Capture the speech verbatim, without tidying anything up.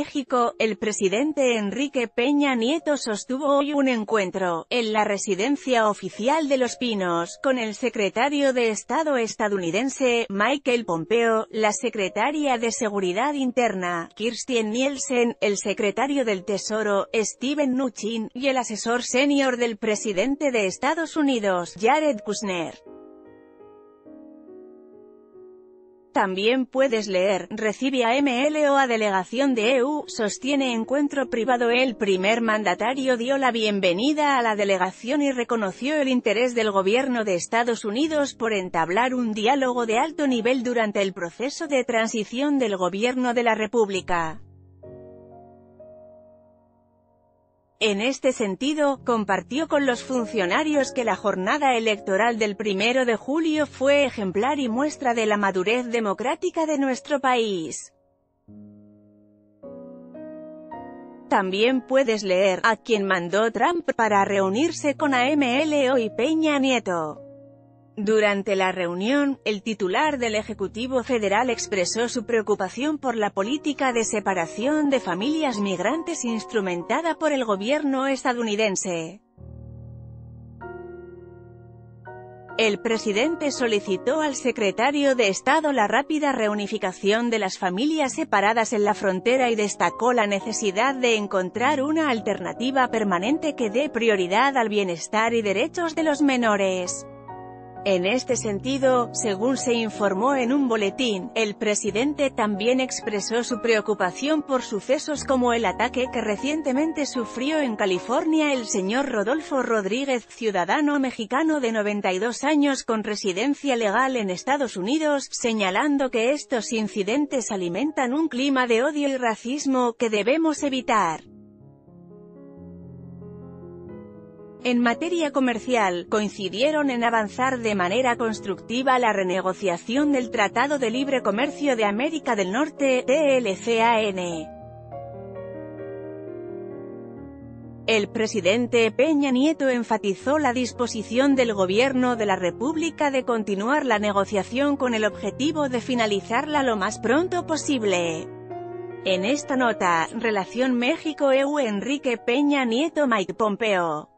México, el presidente Enrique Peña Nieto sostuvo hoy un encuentro, en la residencia oficial de Los Pinos, con el secretario de Estado estadounidense, Mike Pompeo, la secretaria de Seguridad Interna, Kirstjen Nielsen, el secretario del Tesoro, Steven Mnuchin, y el asesor senior del presidente de Estados Unidos, Jared Kushner. También puedes leer, recibe a M L O a delegación de E U, sostiene encuentro privado. El primer mandatario dio la bienvenida a la delegación y reconoció el interés del gobierno de Estados Unidos por entablar un diálogo de alto nivel durante el proceso de transición del gobierno de la República. En este sentido, compartió con los funcionarios que la jornada electoral del primero de julio fue ejemplar y muestra de la madurez democrática de nuestro país. También puedes leer, a quien mandó Trump para reunirse con A M L O y Peña Nieto. Durante la reunión, el titular del Ejecutivo Federal expresó su preocupación por la política de separación de familias migrantes instrumentada por el gobierno estadounidense. El presidente solicitó al secretario de Estado la rápida reunificación de las familias separadas en la frontera y destacó la necesidad de encontrar una alternativa permanente que dé prioridad al bienestar y derechos de los menores. En este sentido, según se informó en un boletín, el presidente también expresó su preocupación por sucesos como el ataque que recientemente sufrió en California el señor Rodolfo Rodríguez, ciudadano mexicano de noventa y dos años con residencia legal en Estados Unidos, señalando que estos incidentes alimentan un clima de odio y racismo que debemos evitar. En materia comercial, coincidieron en avanzar de manera constructiva la renegociación del Tratado de Libre Comercio de América del Norte, T L C A N. El presidente Peña Nieto enfatizó la disposición del gobierno de la República de continuar la negociación con el objetivo de finalizarla lo más pronto posible. En esta nota, Relación México-E U Enrique Peña Nieto-Mike Pompeo.